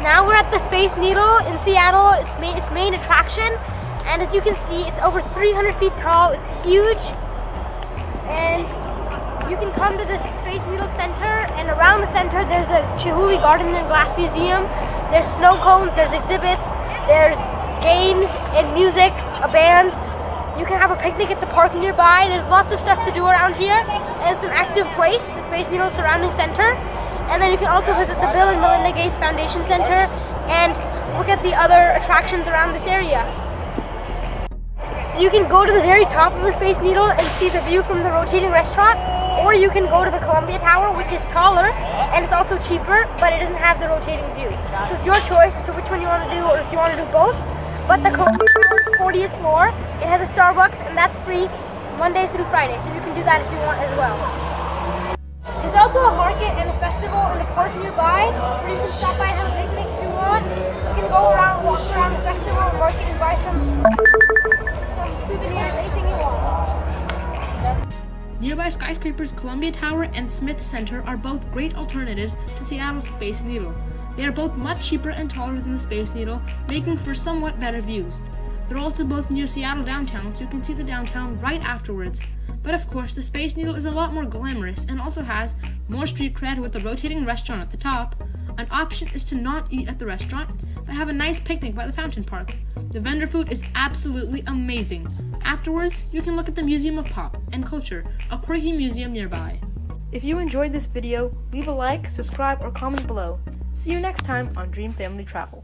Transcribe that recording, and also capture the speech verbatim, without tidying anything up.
Now we're at the Space Needle in Seattle. It's main, its main attraction, and as you can see, it's over three hundred feet tall. It's huge, and you can come to the Space Needle Center, and around the center there's a Chihuly Garden and Glass Museum. There's snow cones, there's exhibits, there's games and music, a band. You can have a picnic at the park nearby. There's lots of stuff to do around here, and it's an active place, the Space Needle Surrounding Center. And then you can also visit the Bill and Melinda Gates Foundation Center and look at the other attractions around this area. So you can go to the very top of the Space Needle and see the view from the rotating restaurant, or you can go to the Columbia Tower, which is taller and it's also cheaper, but it doesn't have the rotating view. So it's your choice as to which one you want to do, or if you want to do both. But the Columbia Tower's fortieth floor, it has a Starbucks, and that's free Mondays through Fridays, so you can do that if you want as well. There's also a market and a festival in the park nearby, where you can stop by and have a picnic if you want. You can go around, walk around the festival and market and buy some, some souvenirs, anything you want. Nearby skyscrapers Columbia Tower and Smith Center are both great alternatives to Seattle's Space Needle. They are both much cheaper and taller than the Space Needle, making for somewhat better views. They're also both near Seattle downtown, so you can see the downtown right afterwards. But of course, the Space Needle is a lot more glamorous and also has more street cred with the rotating restaurant at the top. An option is to not eat at the restaurant, but have a nice picnic by the fountain park. The vendor food is absolutely amazing. Afterwards, you can look at the Museum of Pop and Culture, a quirky museum nearby. If you enjoyed this video, leave a like, subscribe, or comment below. See you next time on Dream Family Travel.